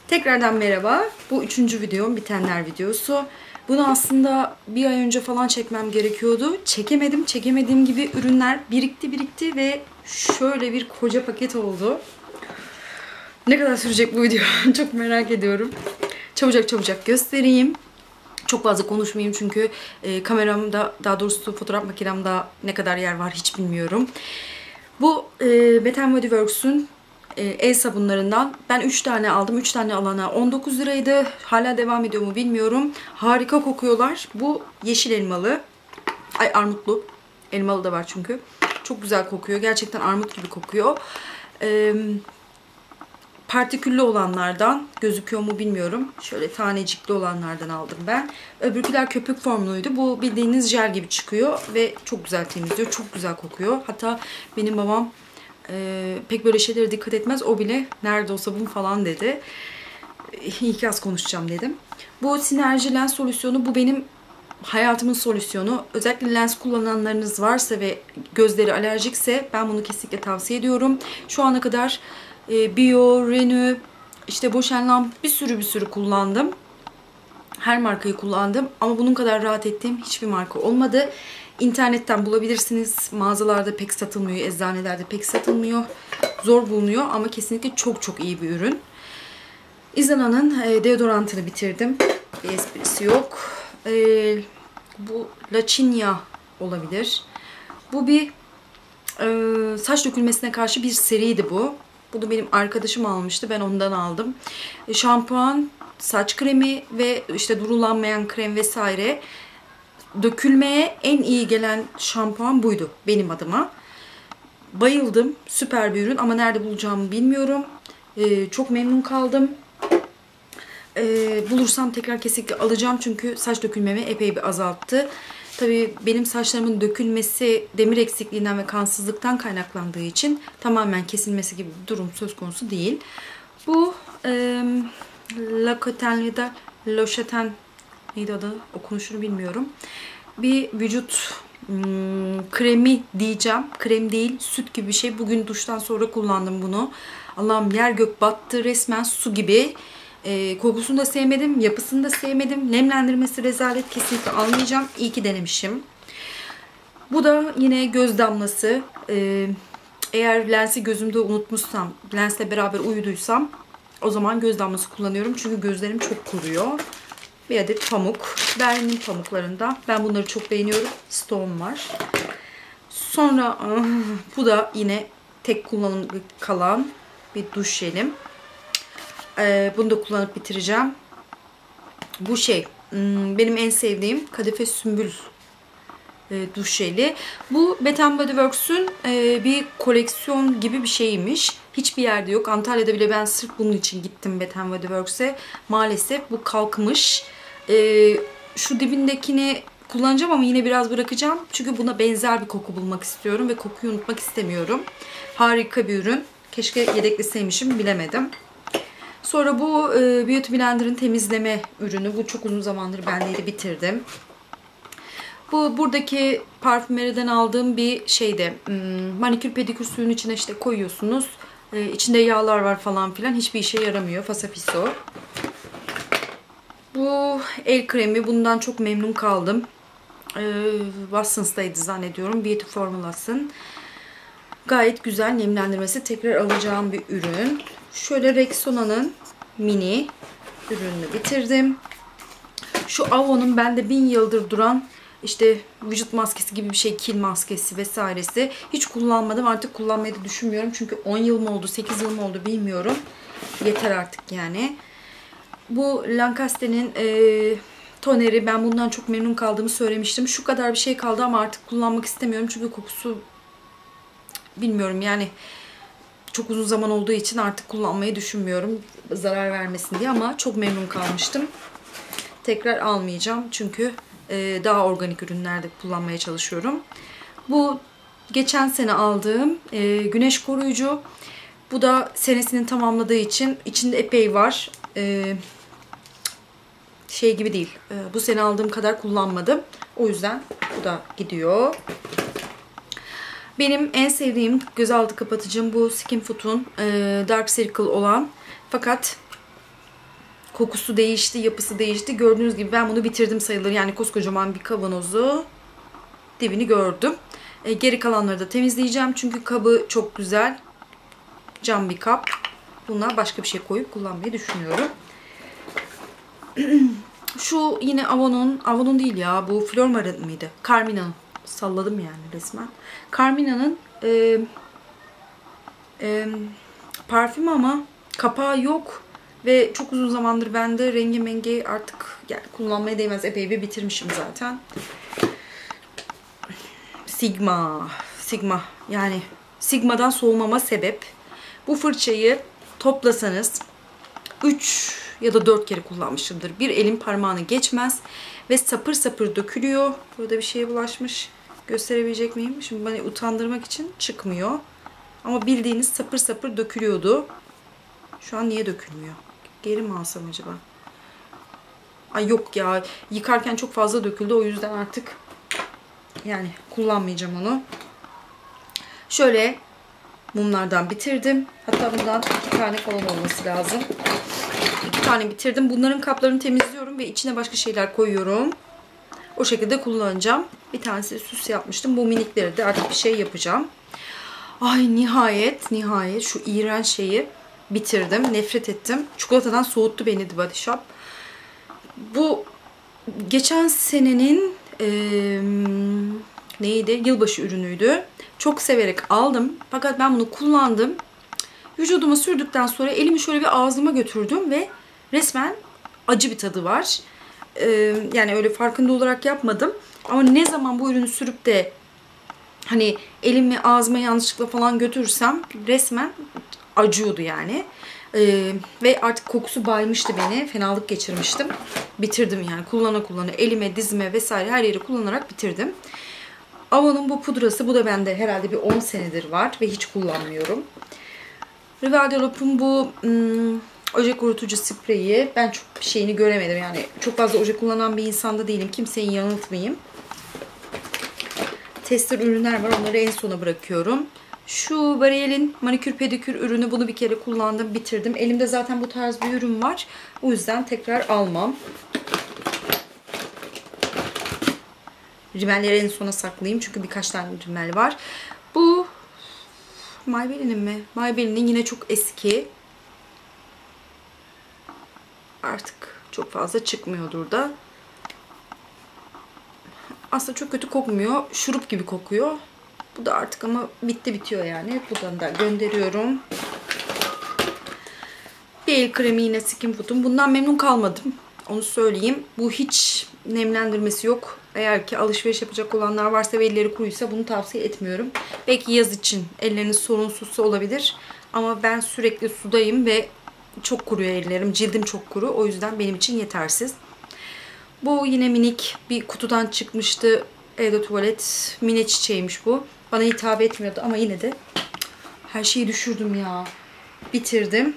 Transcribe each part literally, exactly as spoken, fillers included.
Tekrardan merhaba. Bu üçüncü videom, bitenler videosu. Bunu aslında bir ay önce falan çekmem gerekiyordu. Çekemedim. Çekemediğim gibi ürünler birikti birikti ve şöyle bir koca paket oldu. Ne kadar sürecek bu video? Çok merak ediyorum. Çabucak çabucak göstereyim. Çok fazla konuşmayayım çünkü e, kameramda, daha doğrusu fotoğraf makinemde ne kadar yer var hiç bilmiyorum. Bu e, Bath and Body Works'ün e, el sabunlarından ben üç tane aldım. üç tane alana on dokuz liraydı. Hala devam ediyor mu bilmiyorum. Harika kokuyorlar. Bu yeşil elmalı. Ay armutlu. Elmalı da var çünkü. Çok güzel kokuyor. Gerçekten armut gibi kokuyor. Eee... Partiküllü olanlardan gözüküyor mu bilmiyorum. Şöyle tanecikli olanlardan aldım ben. Öbürküler köpük formluydu. Bu bildiğiniz jel gibi çıkıyor ve çok güzel temizliyor. Çok güzel kokuyor. Hatta benim babam e, pek böyle şeylere dikkat etmez. O bile nerede o sabun falan dedi. İyi ki az konuşacağım dedim. Bu sinerji lens solüsyonu. Bu benim hayatımın solüsyonu. Özellikle lens kullananlarınız varsa ve gözleri alerjikse ben bunu kesinlikle tavsiye ediyorum. Şu ana kadar Bio, Renew, işte Bausch and Lomb bir sürü bir sürü kullandım. Her markayı kullandım ama bunun kadar rahat ettiğim hiçbir marka olmadı. İnternetten bulabilirsiniz. Mağazalarda pek satılmıyor, eczanelerde pek satılmıyor. Zor bulunuyor ama kesinlikle çok çok iyi bir ürün. Izana'nın deodorantını bitirdim. Bir esprisi yok. Bu La China olabilir. Bu bir saç dökülmesine karşı bir seriydi bu. Bu da benim arkadaşım almıştı. Ben ondan aldım. Şampuan, saç kremi ve işte durulanmayan krem vesaire. Dökülmeye en iyi gelen şampuan buydu benim adıma. Bayıldım. Süper bir ürün ama nerede bulacağımı bilmiyorum. Ee, çok memnun kaldım. Ee, bulursam tekrar kesinlikle alacağım. Çünkü saç dökülmemi epey bir azalttı. Tabii benim saçlarımın dökülmesi demir eksikliğinden ve kansızlıktan kaynaklandığı için tamamen kesilmesi gibi bir durum söz konusu değil. Bu e, L'Occitane ya da L'Occitane neydi adı? Okunuşunu bilmiyorum. Bir vücut hmm, kremi diyeceğim. Krem değil, süt gibi bir şey. Bugün duştan sonra kullandım bunu. Allah'ım yer gök battı. Resmen su gibi. E, kokusunu da sevmedim, yapısını da sevmedim. Nemlendirmesi rezalet, kesinlikle almayacağım. İyi ki denemişim. Bu da yine göz damlası. E, eğer lensi gözümde unutmuşsam, lensle beraber uyuduysam o zaman göz damlası kullanıyorum. Çünkü gözlerim çok kuruyor. Bir adet pamuk. Berlin'in pamuklarında. Ben bunları çok beğeniyorum. Stone var. Sonra bu da yine tek kullanımlık kalan bir duş jelim. Ee, bunu da kullanıp bitireceğim. Bu şey benim en sevdiğim Kadife Sümbül e, duş jeli. Bu Bath and Body Works'ün e, bir koleksiyon gibi bir şeymiş. Hiçbir yerde yok. Antalya'da bile ben sırf bunun için gittim Bath and Body Works'e. Maalesef bu kalkmış. E, şu dibindekini kullanacağım ama yine biraz bırakacağım. Çünkü buna benzer bir koku bulmak istiyorum ve kokuyu unutmak istemiyorum. Harika bir ürün. Keşke yedekleseymişim, bilemedim. Sonra bu e, Beauty Blender'ın temizleme ürünü. Bu çok uzun zamandır bendeydi, bitirdim. Bu buradaki parfümeriden aldığım bir şeyde hmm, manikür pedikür suyun içine işte koyuyorsunuz. E, içinde yağlar var falan filan. Hiçbir işe yaramıyor. Fasafiso. Bu el kremi. Bundan çok memnun kaldım. E, Watsons'taydı zannediyorum. Beauty Formulas'ın. Gayet güzel, nemlendirmesi. Tekrar alacağım bir ürün. Şöyle Rexona'nın mini ürününü bitirdim. Şu Avon'un bende bin yıldır duran işte vücut maskesi gibi bir şey, kil maskesi vesairesi. Hiç kullanmadım. Artık kullanmayı da düşünmüyorum. Çünkü on yıl mı oldu, sekiz yıl mı oldu bilmiyorum. Yeter artık yani. Bu Lancaster'in e, toneri. Ben bundan çok memnun kaldığımı söylemiştim. Şu kadar bir şey kaldı ama artık kullanmak istemiyorum. Çünkü kokusu bilmiyorum yani. Çok uzun zaman olduğu için artık kullanmayı düşünmüyorum. Zarar vermesin diye ama çok memnun kalmıştım. Tekrar almayacağım. Çünkü daha organik ürünlerde kullanmaya çalışıyorum. Bu geçen sene aldığım güneş koruyucu. Bu da senesini tamamladığı için içinde epey var. Şey gibi değil. Bu sene aldığım kadar kullanmadım. O yüzden bu da gidiyor. Benim en sevdiğim gözaltı kapatıcım bu Skinfood'un e, Dark Circle olan. Fakat kokusu değişti, yapısı değişti. Gördüğünüz gibi ben bunu bitirdim sayılır. Yani koskocaman bir kavanozu dibini gördüm. E, geri kalanları da temizleyeceğim. Çünkü kabı çok güzel. Cam bir kap. Buna başka bir şey koyup kullanmayı düşünüyorum. Şu yine Avon'un, Avon'un değil ya, bu Flormar'ın mıydı? Carmina'nın. Salladım yani resmen. Carmina'nın e, e, parfüm ama kapağı yok. Ve çok uzun zamandır bende, rengi mengi artık yani kullanmaya değmez. Epey bir bitirmişim zaten. Sigma. Sigma. Yani Sigma'dan soğumama sebep. Bu fırçayı toplasanız üç ya da dört kere kullanmışımdır. Bir elin parmağını geçmez. Ve sapır sapır dökülüyor. Burada bir şeye bulaşmış. Gösterebilecek miyim? Şimdi beni utandırmak için çıkmıyor. Ama bildiğiniz sapır sapır dökülüyordu. Şu an niye dökülmüyor? Geri mi alsam acaba? Ay yok ya. Yıkarken çok fazla döküldü. O yüzden artık yani kullanmayacağım onu. Şöyle mumlardan bitirdim. Hatta bundan iki tane falan olması lazım. İki tane bitirdim. Bunların kaplarını temizliyorum ve içine başka şeyler koyuyorum. O şekilde kullanacağım. Bir tanesi süs yapmıştım. Bu minikleri de artık bir şey yapacağım. Ay nihayet, nihayet şu iğrenç şeyi bitirdim. Nefret ettim. Çikolatadan soğuttu beni The Body Shop. Bu geçen senenin e, neydi? Yılbaşı ürünüydü. Çok severek aldım. Fakat ben bunu kullandım. Vücuduma sürdükten sonra elimi şöyle bir ağzıma götürdüm ve resmen acı bir tadı var. Ee, yani öyle farkında olarak yapmadım. Ama ne zaman bu ürünü sürüp de hani elimi ağzıma yanlışlıkla falan götürsem resmen acıyordu yani. Ee, ve artık kokusu baymıştı beni. Fenalık geçirmiştim. Bitirdim yani. Kullana kullana elime, dizime vesaire her yeri kullanarak bitirdim. Avon'un bu pudrası. Bu da bende herhalde bir on senedir var ve hiç kullanmıyorum. Rival de Lop'un bu ım, oje kurutucu spreyi. Ben çok bir şeyini göremedim. Yani çok fazla oje kullanan bir insanda değilim. Kimseyi yanıltmayayım. Tester ürünler var. Onları en sona bırakıyorum. Şu L'Oreal'in manikür pedikür ürünü. Bunu bir kere kullandım. Bitirdim. Elimde zaten bu tarz bir ürün var. O yüzden tekrar almam. Rimelleri en sona saklayayım. Çünkü birkaç tane rimel var. Bu Maybelline'in mi? Maybelline'in yine çok eski. Artık çok fazla çıkmıyordur da. Aslında çok kötü kokmuyor. Şurup gibi kokuyor. Bu da artık ama bitti bitiyor yani. Buradan da gönderiyorum. Bir el kremi yine Skin Food'un. Bundan memnun kalmadım. Onu söyleyeyim. Bu hiç nemlendirmesi yok. Eğer ki alışveriş yapacak olanlar varsa ve elleri kuruysa bunu tavsiye etmiyorum. Belki yaz için elleriniz sorunsuzsa olabilir. Ama ben sürekli sudayım ve çok kuruyor ellerim. Cildim çok kuru. O yüzden benim için yetersiz. Bu yine minik bir kutudan çıkmıştı. Evde tuvalet. Mine çiçeğiymiş bu. Bana hitap etmiyordu ama yine de her şeyi düşürdüm ya. Bitirdim.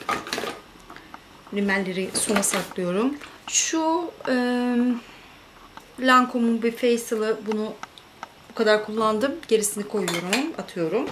Rimelleri sona saklıyorum. Şu e, Lancome'un bir Facial'ı, bunu bu kadar kullandım. Gerisini koyuyorum, atıyorum.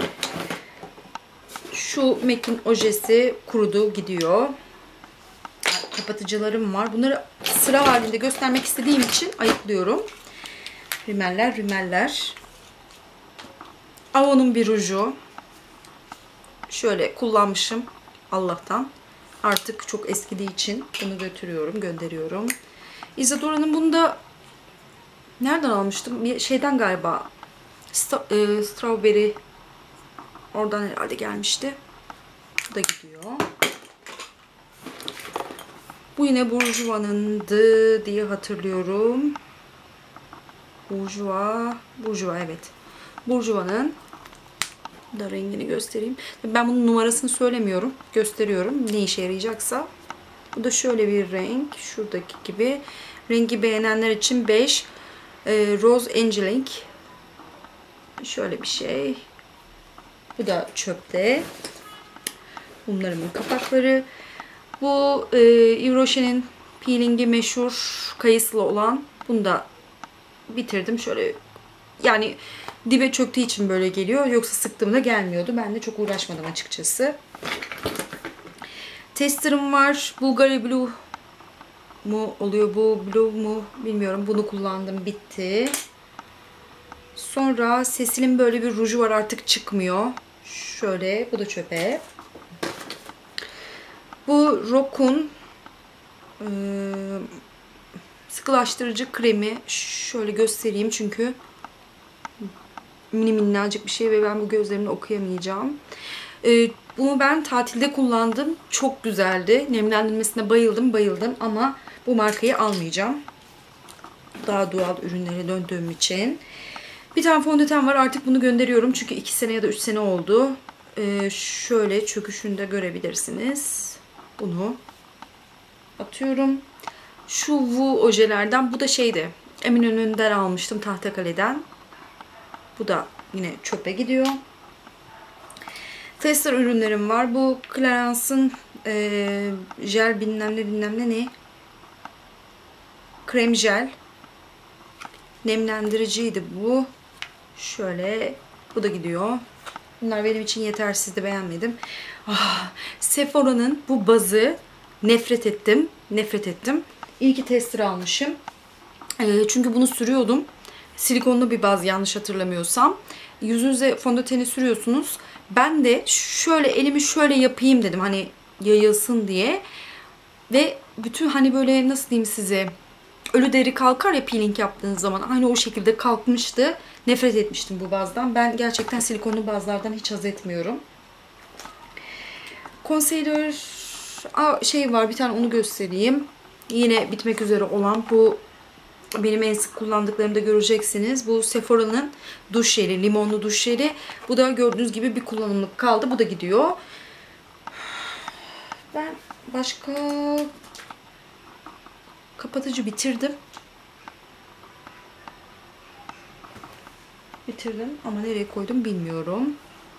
Şu M A C'in ojesi kurudu, gidiyor. Kapatıcılarım var. Bunları sıra halinde göstermek istediğim için ayıklıyorum. Rimeller, rimeller. Avon'un bir ruju. Şöyle kullanmışım Allah'tan. Artık çok eskidiği için bunu götürüyorum, gönderiyorum. Isadora'nın bunu da nereden almıştım? Bir şeyden galiba. Sta e, Strawberry. Oradan herhalde gelmişti. Bu da gidiyor. Bu yine Bourjois'nındı diye hatırlıyorum. Bourjois. Bourjois evet. Bourjois'nın da rengini göstereyim. Ben bunun numarasını söylemiyorum. Gösteriyorum. Ne işe yarayacaksa. Bu da şöyle bir renk. Şuradaki gibi. Rengi beğenenler için beş. Ee, Rose Angelic. Şöyle bir şey. Bu da çöpte. Bunlarımın kapakları. Bu e, Yves Rocher'in peelingi meşhur kayısılı olan. Bunu da bitirdim. Şöyle yani dibe çöktüğü için böyle geliyor. Yoksa sıktığımda gelmiyordu. Ben de çok uğraşmadım açıkçası. Tester'ım var. Bulgari Blue mu oluyor, bu Blue mu bilmiyorum. Bunu kullandım, bitti. Sonra Cecil'in böyle bir ruju var, artık çıkmıyor. Şöyle, bu da çöpe. Bu Rokun e, sıkılaştırıcı kremi. Şöyle göstereyim çünkü mini minnacık bir şey ve ben bu gözlerimle okuyamayacağım. E, bunu ben tatilde kullandım. Çok güzeldi. Nemlendirmesine bayıldım bayıldım ama bu markayı almayacağım. Daha doğal ürünlere döndüğüm için. Bir tane fondöten var. Artık bunu gönderiyorum. Çünkü iki sene ya da üç sene oldu. Ee, şöyle çöküşünü de görebilirsiniz. Bunu atıyorum. Şu Wu ojelerden. Bu da şeydi. Eminönü'nden almıştım. Tahtakale'den. Bu da yine çöpe gidiyor. Tester ürünlerim var. Bu Clarence'ın e, jel bilmem ne bilmem ne ne. Krem jel. Nemlendiriciydi bu. Şöyle. Bu da gidiyor. Bunlar benim için yetersizdi. Beğenmedim. Ah, Sephora'nın bu bazı nefret ettim. Nefret ettim. İyi ki tester almışım. E, çünkü bunu sürüyordum. Silikonlu bir baz yanlış hatırlamıyorsam. Yüzünüze fondöteni sürüyorsunuz. Ben de şöyle elimi şöyle yapayım dedim. Hani yayılsın diye. Ve bütün hani böyle nasıl diyeyim size, ölü deri kalkar ya peeling yaptığınız zaman. Aynı o şekilde kalkmıştı. Nefret etmiştim bu bazdan. Ben gerçekten silikonlu bazlardan hiç haz etmiyorum. Concealer şey var, bir tane onu göstereyim. Yine bitmek üzere olan, bu benim en sık kullandıklarımda göreceksiniz. Bu Sephora'nın duş jeli, limonlu duş jeli. Bu da gördüğünüz gibi bir kullanımlık kaldı. Bu da gidiyor. Ben başka kapatıcı bitirdim. Bitirdim ama nereye koydum bilmiyorum.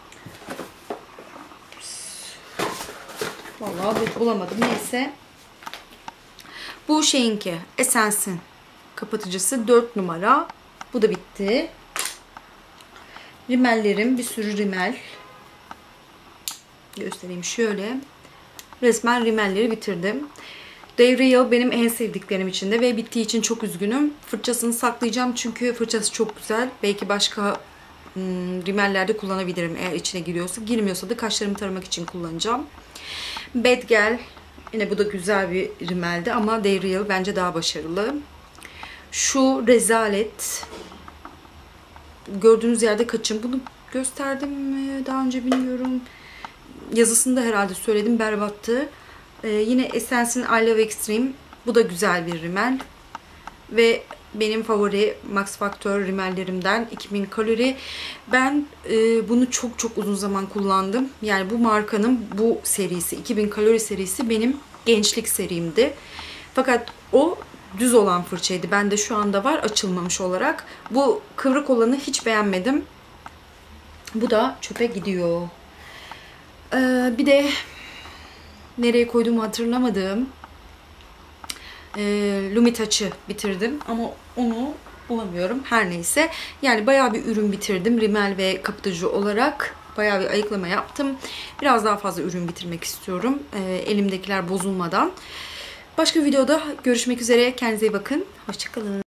Vallahi bulamadım. Neyse. Bu şeyinki, Essence'in kapatıcısı dört numara. Bu da bitti. Rimellerim, bir sürü rimel. Göstereyim şöyle. Resmen rimelleri bitirdim. Dave Real benim en sevdiklerim içinde ve bittiği için çok üzgünüm. Fırçasını saklayacağım çünkü fırçası çok güzel. Belki başka hmm, rimellerde kullanabilirim eğer içine giriyorsa. Girmiyorsa da kaşlarımı taramak için kullanacağım. Bad Gal. Yine bu da güzel bir rimeldi ama Dave Real bence daha başarılı. Şu rezalet. Gördüğünüz yerde kaçın. Bunu gösterdim mi daha önce bilmiyorum. Yazısını da herhalde söyledim. Berbattı. Ee, yine Essence'in I Love Extreme. Bu da güzel bir rimel. Ve benim favori Max Factor rimellerimden iki bin kalori. Ben e, bunu çok çok uzun zaman kullandım. Yani bu markanın bu serisi, iki bin kalori serisi benim gençlik serimdi. Fakat o düz olan fırçaydı. Bende şu anda var açılmamış olarak. Bu kıvrık olanı hiç beğenmedim. Bu da çöpe gidiyor. Ee, bir de nereye koyduğumu hatırlamadığım e, Lumitouch'ı bitirdim ama onu bulamıyorum. Her neyse. Yani bayağı bir ürün bitirdim. Rimel ve kapatıcı olarak bayağı bir ayıklama yaptım. Biraz daha fazla ürün bitirmek istiyorum. E, elimdekiler bozulmadan. Başka videoda görüşmek üzere. Kendinize iyi bakın. Hoşçakalın.